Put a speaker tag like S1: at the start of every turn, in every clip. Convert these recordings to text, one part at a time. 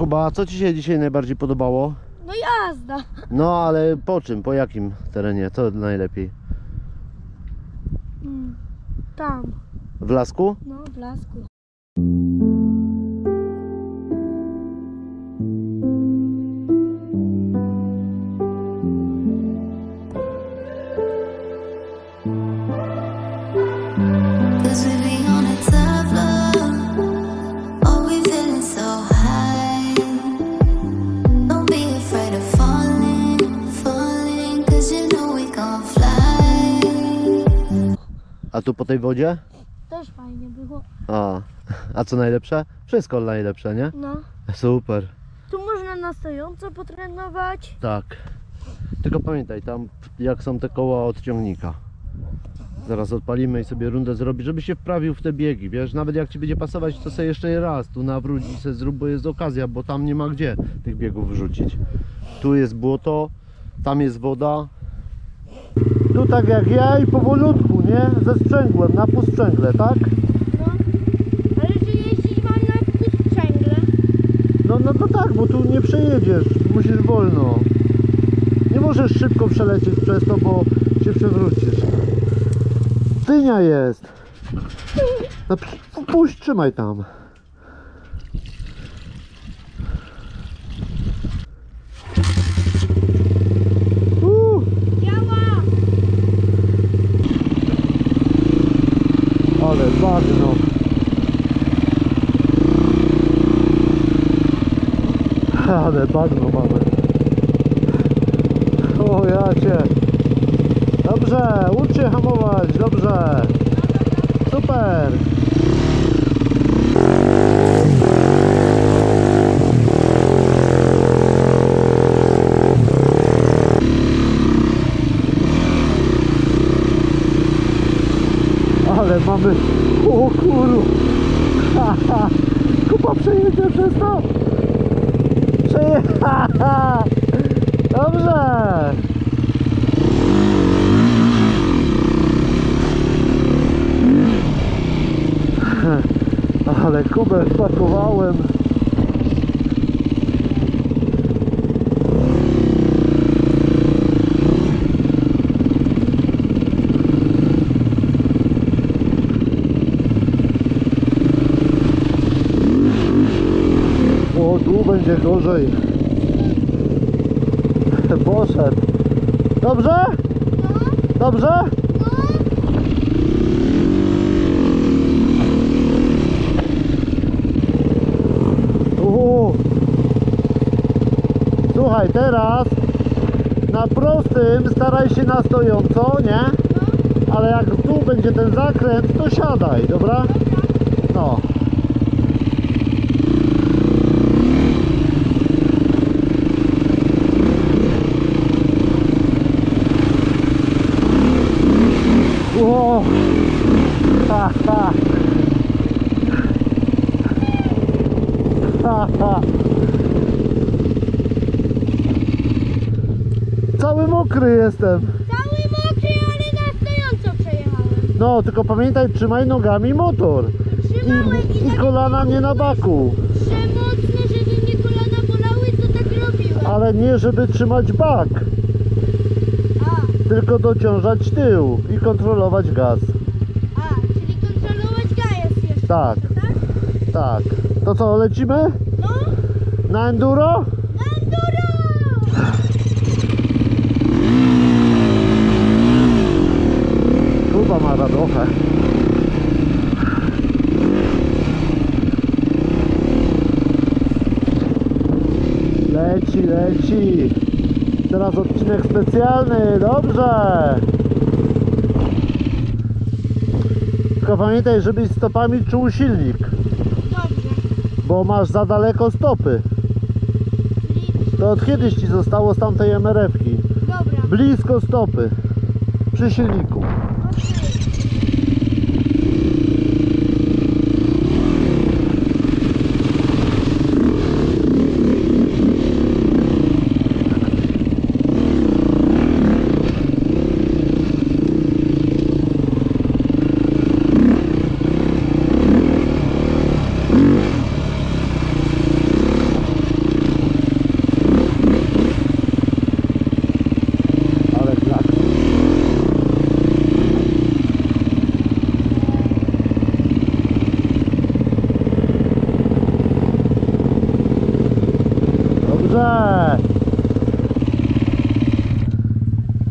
S1: Kuba, co ci się dzisiaj najbardziej podobało?
S2: No jazda.
S1: No ale po czym? Po jakim terenie? Co najlepiej?
S2: Tam.
S1: W lasku?
S2: No, w lasku.
S1: A tu po tej wodzie?
S2: Też fajnie było.
S1: A co najlepsze? Wszystko najlepsze, nie?
S2: No.
S1: Super.
S2: Tu można na stojąco potrenować.
S1: Tak. Tylko pamiętaj, tam jak są te koła od ciągnika. Zaraz odpalimy i sobie rundę zrobić, żeby się wprawił w te biegi, wiesz? Nawet jak ci będzie pasować, to sobie jeszcze raz tu nawróć i sobie zrób, bo jest okazja, bo tam nie ma gdzie tych biegów wrzucić. Tu jest błoto, tam jest woda. Tu tak jak ja i powolutku, nie? Ze sprzęgłem, na półsprzęgle, tak?
S2: No. Ale że jeździć mam na półsprzęgle.
S1: No to tak, bo tu nie przejedziesz, musisz wolno. Nie możesz szybko przelecieć przez to, bo się przewrócisz. Dynia jest. No puść, trzymaj tam.
S2: Działa!
S1: Ale bagno. Ale bagno mamy. O ja cię. Dobrze, ucz się hamować, dobrze. Super. Ale mamy... O kurwa. Kuba przejedzie przez to. Dobrze. Ale Kubę wpakowałem. O, tu będzie gorzej. Poszedł. Dobrze?
S2: No.
S1: Dobrze? Słuchaj, teraz na prostym staraj się na stojąco, nie? Ale jak tu będzie ten zakręt, to siadaj, dobra? No. O! Ha, ha. Ha, ha. Cały mokry jestem.
S2: Cały mokry, ale na stojąco przejechałem.
S1: No, tylko pamiętaj, trzymaj nogami motor.
S2: Trzymałem
S1: I kolana nie na baku.
S2: Przemocne, żeby mnie kolana bolały, to tak robiłem.
S1: Ale nie, żeby trzymać bak. Tylko dociążać tył i kontrolować gaz.
S2: Czyli kontrolować gaz jeszcze.
S1: Tak.
S2: Tak?
S1: Tak. To co, lecimy?
S2: No.
S1: Na enduro?
S2: Na enduro!
S1: Kuba ma radochę. Leci, leci. Teraz odcinek specjalny, dobrze. Tylko pamiętaj, żebyś stopami czuł silnik.
S2: Dobrze.
S1: Bo masz za daleko stopy. To od kiedyś ci zostało z tamtej MRF-ki.
S2: Dobra.
S1: Blisko stopy. Przy silniku.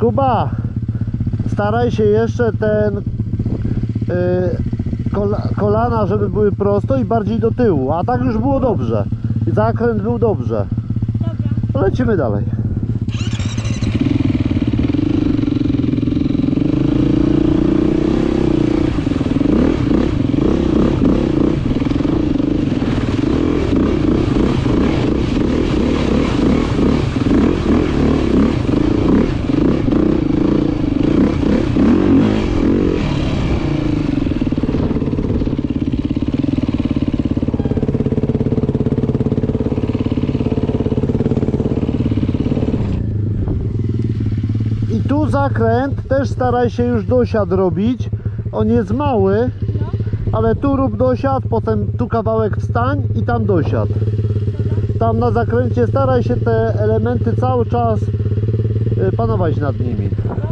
S1: Kuba, staraj się jeszcze ten kolana, żeby były prosto i bardziej do tyłu, a tak już było dobrze. I zakręt był dobrze.
S2: Dobra.
S1: Lecimy dalej. Tu zakręt też staraj się już dosiad robić. On jest mały, ale tu rób dosiad, potem tu kawałek wstań i tam dosiad. Tam na zakręcie staraj się te elementy cały czas panować nad nimi.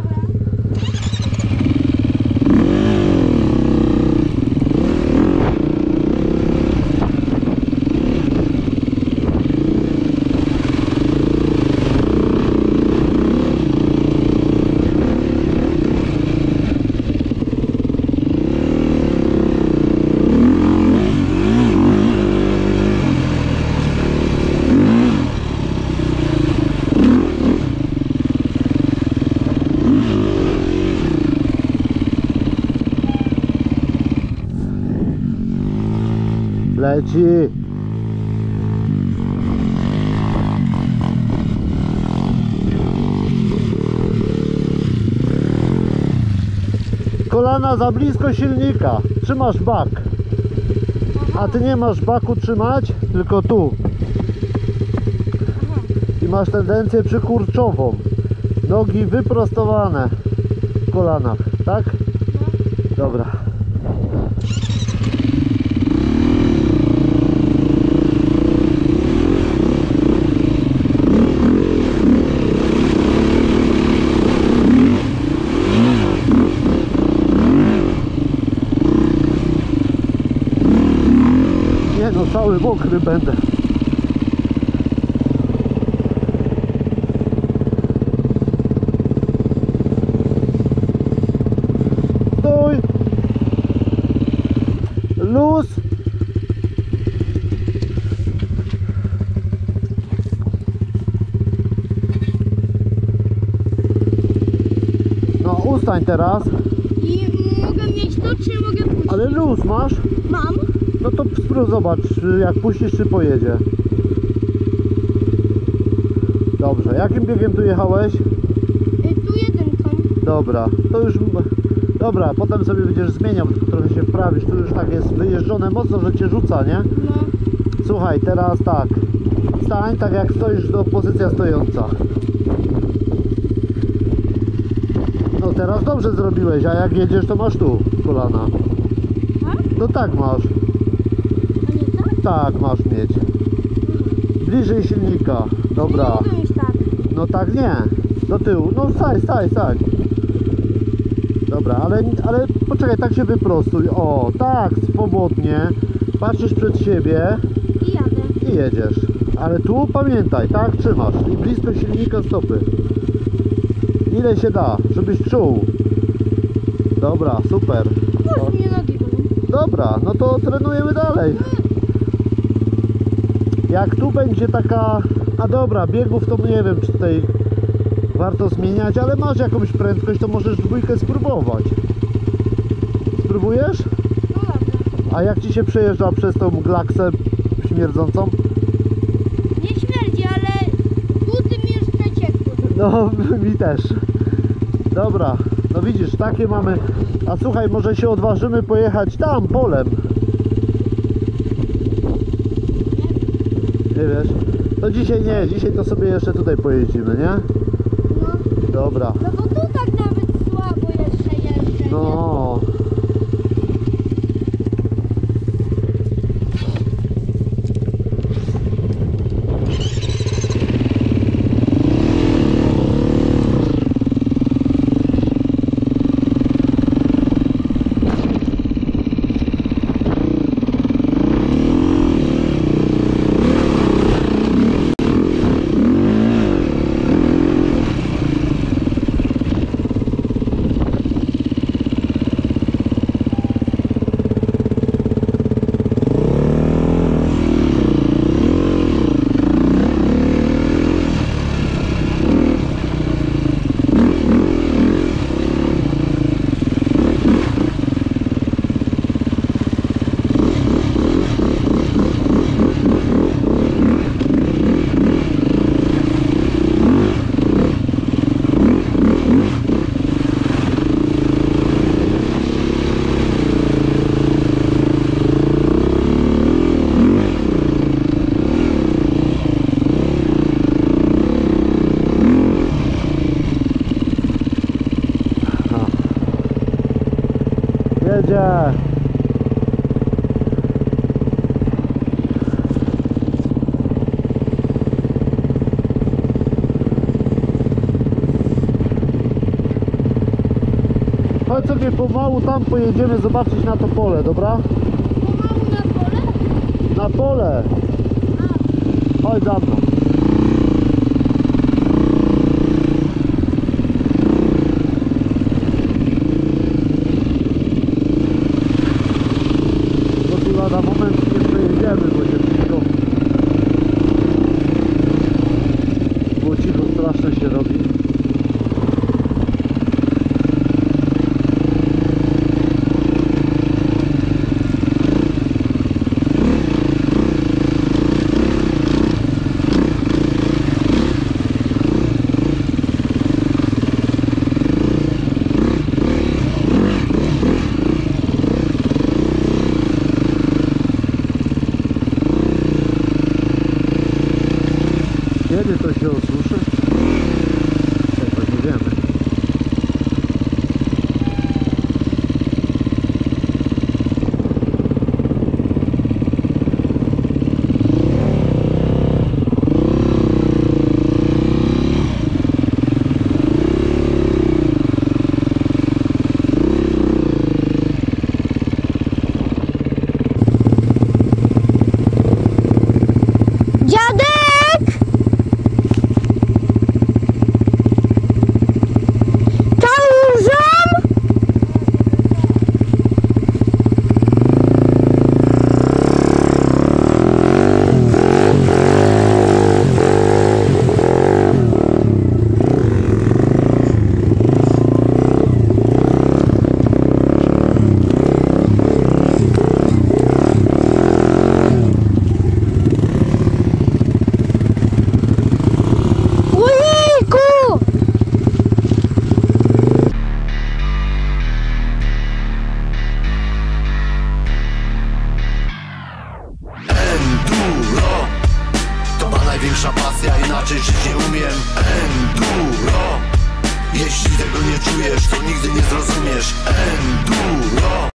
S1: Leci. Kolana za blisko silnika. Trzymasz bak. A ty nie masz baku trzymać, tylko tu. I masz tendencję przykurczową. Nogi wyprostowane w kolanach, tak? Dobra. Nie no, cały mokry będę. Stój! Luz! No, ustań teraz.
S2: I mogę mieć to, czy mogę puścić?
S1: Ale luz masz?
S2: Mam.
S1: No to spróbuj, zobacz, jak puścisz, czy pojedzie. Dobrze, jakim biegiem tu jechałeś?
S2: Tu jedynką.
S1: Dobra, to już... Dobra, potem sobie będziesz zmieniał, tylko trochę się wprawisz. Tu już tak jest wyjeżdżone mocno, że cię rzuca, nie?
S2: No.
S1: Słuchaj, teraz tak. Stań tak jak stoisz, do pozycja stojąca. No teraz dobrze zrobiłeś, a jak jedziesz, to masz tu kolana.
S2: Tak?
S1: No tak masz.
S2: A nie tak?
S1: Tak masz mieć. Bliżej silnika. Dobra.
S2: Nie mogę mieć tak.
S1: No tak nie. Do tyłu. No stań. Dobra, ale poczekaj, tak się wyprostuj. O, tak, swobodnie. Patrzysz przed siebie
S2: I jadę.
S1: i jedziesz. Ale tu pamiętaj, tak, trzymasz. I blisko silnika stopy. Ile się da, żebyś czuł. Dobra, super.
S2: Już mnie nogi bolą.
S1: Dobra, no to trenujemy dalej. Jak tu będzie taka... A dobra, biegów to nie wiem, czy tutaj warto zmieniać, ale masz jakąś prędkość, to możesz dwójkę spróbować. Spróbujesz?
S2: No dobra.
S1: A jak ci się przejeżdża przez tą glaksę śmierdzącą?
S2: Nie śmierdzi, ale buty mi już przeciekły.
S1: No, mi też. Dobra, no widzisz, takie mamy. A słuchaj, może się odważymy pojechać tam, polem. Nie wiesz? To dzisiaj nie, dzisiaj to sobie jeszcze tutaj pojeździmy, nie?
S2: No.
S1: Dobra.
S2: No bo tu tak nawet słabo jeszcze jeżdżę.
S1: No. Jedzie. Chodź sobie pomału tam pojedziemy zobaczyć na to pole, dobra?
S2: Pomału na pole?
S1: Na pole! Chodź za mną. Bo tu lada moment nie przejedziemy, bo się cicho. Bo cicho strasznie się robi. Kiedy to się osuszy? Tego nie wiemy.
S2: Dziadek!
S3: Największa pasja, inaczej żyć nie umiem. Enduro. Jeśli tego nie czujesz, to nigdy nie zrozumiesz. Enduro.